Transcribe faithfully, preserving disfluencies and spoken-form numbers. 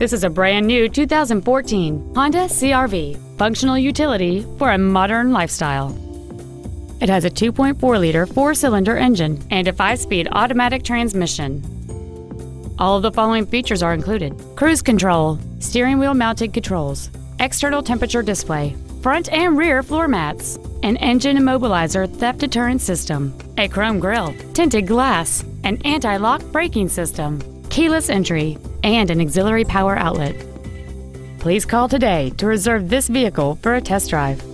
This is a brand new two thousand fourteen Honda C R V, functional utility for a modern lifestyle. It has a two point four liter four-cylinder engine and a five-speed automatic transmission. All of the following features are included: cruise control, steering wheel mounted controls, external temperature display, front and rear floor mats, an engine immobilizer theft deterrent system, a chrome grille, tinted glass, an anti-lock braking system, keyless entry, and an auxiliary power outlet. Please call today to reserve this vehicle for a test drive.